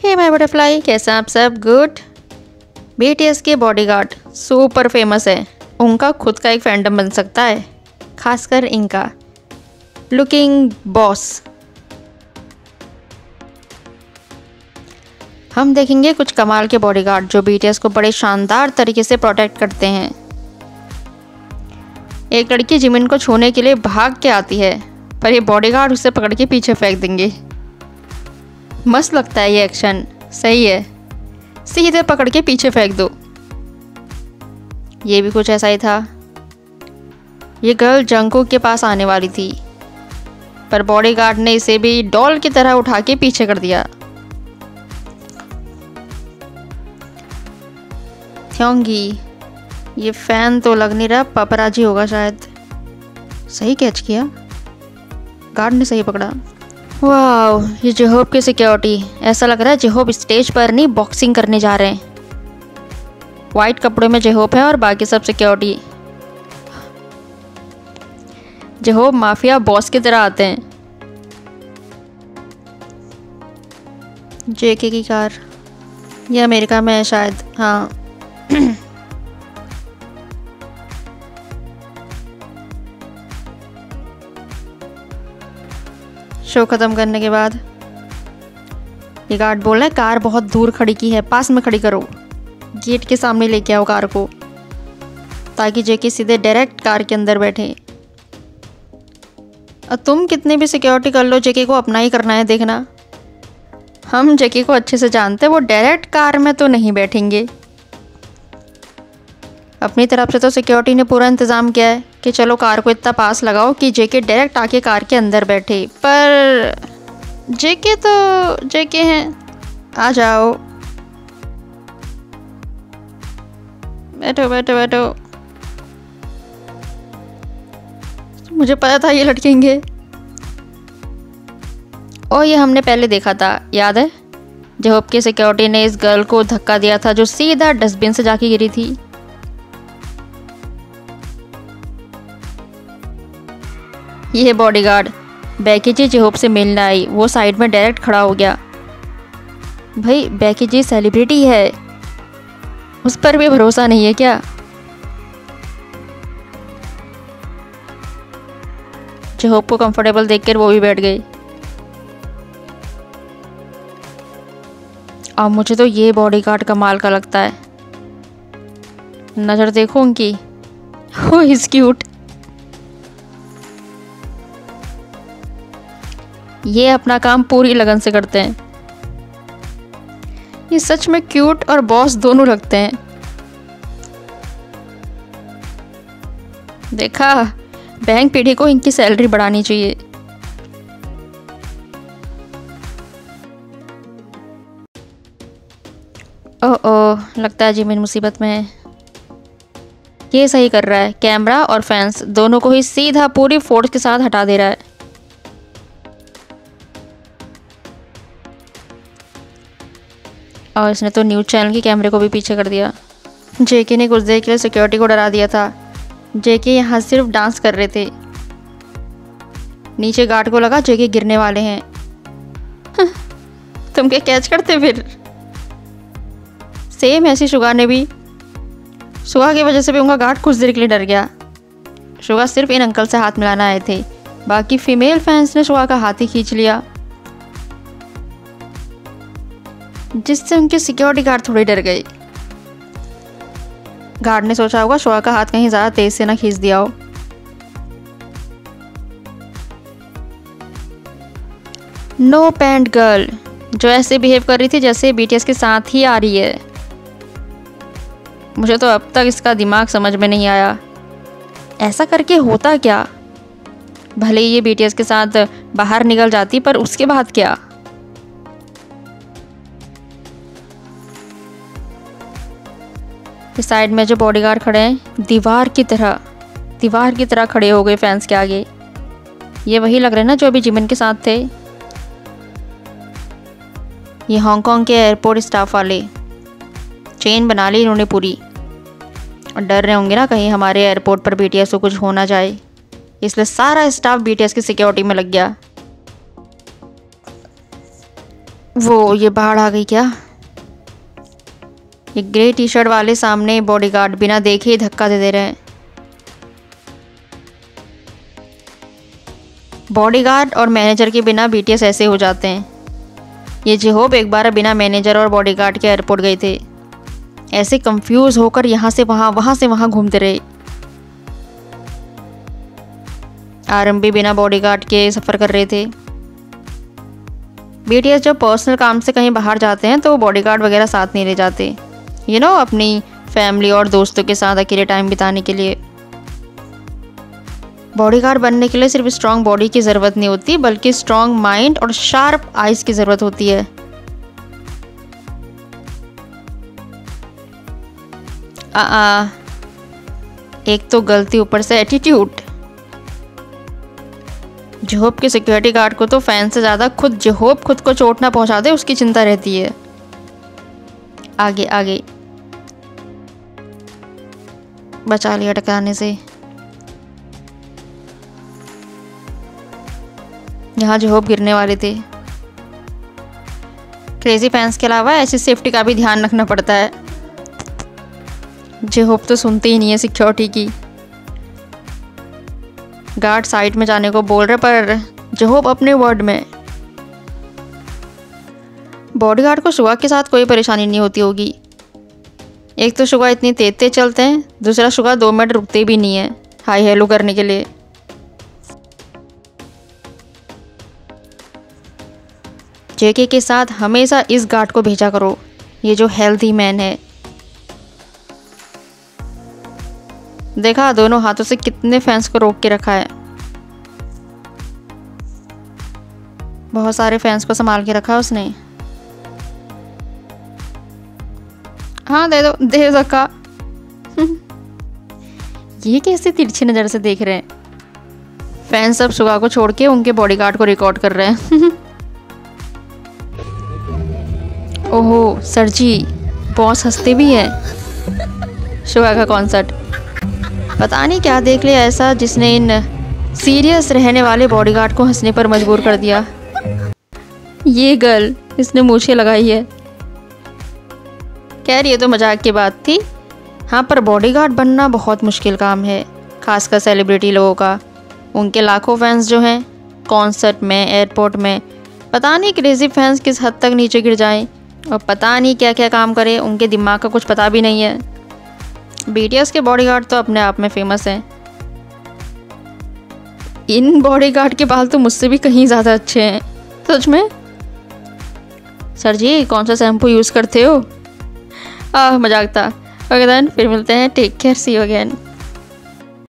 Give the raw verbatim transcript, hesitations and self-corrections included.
Hey my butterfly, कैसे हैं आप सब? गुड। बीटीएस के बॉडीगार्ड सुपर फेमस है। उनका खुद का एक फैंडम बन सकता है, खासकर इनका लुकिंग बॉस। हम देखेंगे कुछ कमाल के बॉडीगार्ड जो बीटीएस को बड़े शानदार तरीके से प्रोटेक्ट करते हैं। एक लड़की जिमिन को छूने के लिए भाग के आती है, पर ये बॉडीगार्ड उसे पकड़ के पीछे फेंक देंगे। मस्त लगता है ये एक्शन, सही है। सीधे पकड़ के पीछे फेंक दो। ये भी कुछ ऐसा ही था। ये गर्ल जंगकुक के पास आने वाली थी, पर बॉडीगार्ड ने इसे भी डॉल की तरह उठा के पीछे कर दिया। थ्योंगी, ये फैन तो लग नहीं रहा, पापराजी होगा शायद। सही कैच किया, गार्ड ने सही पकड़ा। वाह, ये जेहोब की सिक्योरिटी, ऐसा लग रहा है जेहोब स्टेज पर नहीं बॉक्सिंग करने जा रहे हैं। वाइट कपड़ों में जेहोब है और बाकी सब सिक्योरिटी। जेहोब माफिया बॉस की तरह आते हैं। जेके की कार, ये अमेरिका में है शायद। हाँ शो ख़त्म करने के बाद ये गार्ड बोल रहा है कार बहुत दूर खड़ी की है, पास में खड़ी करो। गेट के सामने लेके आओ कार को, ताकि जेके सीधे डायरेक्ट कार के अंदर बैठे। और तुम कितनी भी सिक्योरिटी कर लो, जेके को अपना ही करना है। देखना, हम जेके को अच्छे से जानते हैं, वो डायरेक्ट कार में तो नहीं बैठेंगे। अपनी तरफ से तो सिक्योरिटी ने पूरा इंतज़ाम किया है कि चलो कार को इतना पास लगाओ कि जेके डायरेक्ट आके कार के अंदर बैठे, पर जेके तो जेके हैं। आ जाओ, बैठो बैठो बैठो। मुझे पता था ये लटकेंगे। और ये हमने पहले देखा था, याद है? जेहोब की सिक्योरिटी ने इस गर्ल को धक्का दिया था जो सीधा डस्टबिन से जाके गिरी थी। ये बॉडीगार्ड बैकी जी जेहोब से मिलने आई, वो साइड में डायरेक्ट खड़ा हो गया। भाई बैकी जी सेलिब्रिटी है, उस पर भी भरोसा नहीं है क्या? जेहोब को कंफर्टेबल देखकर वो भी बैठ गई। और मुझे तो ये बॉडीगार्ड कमाल का लगता है। नज़र देखो उनकी, हो इज क्यूट। ये अपना काम पूरी लगन से करते हैं। ये सच में क्यूट और बॉस दोनों लगते हैं। देखा, बैंक पीढ़ी को इनकी सैलरी बढ़ानी चाहिए। ओह ओह, लगता है जिमिन मुसीबत में है। ये सही कर रहा है, कैमरा और फैंस दोनों को ही सीधा पूरी फोर्स के साथ हटा दे रहा है। और इसने तो न्यूज़ चैनल के कैमरे को भी पीछे कर दिया। जेके ने कुछ देर के लिए सिक्योरिटी को डरा दिया था। जेके यहाँ सिर्फ डांस कर रहे थे। नीचे गार्ड को लगा जेके गिरने वाले हैं। तुम क्या कैच करते फिर? सेम ऐसी शुगा ने भी। शुगा की वजह से भी उनका गार्ड कुछ देर के लिए डर गया। शुगा सिर्फ इन अंकल से हाथ मिलाना आए थे, बाकी फीमेल फैंस ने शुगा का हाथ ही खींच लिया, जिससे उनके सिक्योरिटी गार्ड थोड़ी डर गए। गार्ड ने सोचा होगा शुआ का हाथ कहीं ज़्यादा तेज से ना खींच दिया हो। नो पैंट गर्ल जो ऐसे बिहेव कर रही थी जैसे बीटीएस के साथ ही आ रही है। मुझे तो अब तक इसका दिमाग समझ में नहीं आया, ऐसा करके होता क्या? भले ही ये बीटीएस के साथ बाहर निकल जाती, पर उसके बाद क्या? इस साइड में जो बॉडीगार्ड खड़े हैं दीवार की तरह दीवार की तरह खड़े हो गए फैंस के आगे। ये वही लग रहे हैं ना जो अभी जिमिन के साथ थे। ये हांगकांग के एयरपोर्ट स्टाफ वाले, चेन बना ली इन्होंने पूरी, और डर रहे होंगे ना कहीं हमारे एयरपोर्ट पर बीटीएस को कुछ हो ना जाए, इसलिए सारा स्टाफ बीटीएस की सिक्योरिटी में लग गया। वो ये बाहर आ गई क्या? ये ग्रे टी शर्ट वाले सामने बॉडीगार्ड बिना देखे ही धक्का दे दे रहे हैं। बॉडीगार्ड और मैनेजर के बिना बीटीएस ऐसे हो जाते हैं। ये जेहोप एक बार बिना मैनेजर और बॉडीगार्ड के एयरपोर्ट गए थे। ऐसे कंफ्यूज होकर यहाँ से वहाँ वहाँ से वहाँ घूमते रहे। आरएम भी बिना बॉडीगार्ड के सफ़र कर रहे थे। बीटीएस जब पर्सनल काम से कहीं बाहर जाते हैं तो बॉडीगार्ड वगैरह साथ नहीं ले जाते, यू नो, अपनी फैमिली और दोस्तों के साथ अकेले टाइम बिताने के लिए। बॉडीगार्ड बनने के लिए सिर्फ स्ट्रॉन्ग बॉडी की ज़रूरत नहीं होती, बल्कि स्ट्रॉन्ग माइंड और शार्प आइज की ज़रूरत होती है। आ, आ एक तो गलती, ऊपर से एटीट्यूड। जेहोप के सिक्योरिटी गार्ड को तो फैन से ज़्यादा खुद जेहोप खुद को चोट ना पहुंचा दे उसकी चिंता रहती है। आगे आगे बचा लिया टकराने से। यहाँ जेहोप गिरने वाले थे। क्रेजी फैंस के अलावा ऐसी सेफ्टी का भी ध्यान रखना पड़ता है। जेहोप तो सुनते ही नहीं है सिक्योरिटी की। गार्ड साइड में जाने को बोल रहे पर जेहोप अपने वर्ड में। बॉडीगार्ड को शुगा के साथ कोई परेशानी नहीं होती होगी। एक तो शुगा इतनी तेज तेज चलते हैं, दूसरा शुगा दो मिनट रुकते भी नहीं है हाई हेलो करने के लिए। जेके के साथ हमेशा इस गार्ड को भेजा करो, ये जो हेल्दी मैन है। देखा दोनों हाथों से कितने फैंस को रोक के रखा है। बहुत सारे फैंस को संभाल के रखा उसने। हाँ दे दो दे दो धक्का। ये कैसे तिरछी नज़र से देख रहे हैं। फैंस सब शुगा को छोड़ के उनके बॉडीगार्ड को रिकॉर्ड कर रहे हैं। ओहो सर जी, बॉस हंसते भी हैं। शुगा का कॉन्सर्ट, पता नहीं क्या देख लिया ऐसा जिसने इन सीरियस रहने वाले बॉडीगार्ड को हंसने पर मजबूर कर दिया। ये गर्ल, इसने मूछें लगाई है। खैर ये तो मजाक की बात थी। हाँ पर बॉडीगार्ड बनना बहुत मुश्किल काम है, खासकर सेलिब्रिटी लोगों का। उनके लाखों फैंस जो हैं, कॉन्सर्ट में, एयरपोर्ट में, पता नहीं क्रेजी फैंस किस हद तक नीचे गिर जाएं और पता नहीं क्या क्या काम करे, उनके दिमाग का कुछ पता भी नहीं है। बीटीएस के बॉडीगार्ड तो अपने आप में फेमस हैं। इन बॉडीगार्ड के बाल तो मुझसे भी कहीं ज़्यादा अच्छे हैं। सच में सर जी कौन सा शैम्पू यूज़ करते हो? आह मजाक था। ओके देन, फिर मिलते हैं। Take care, see you again.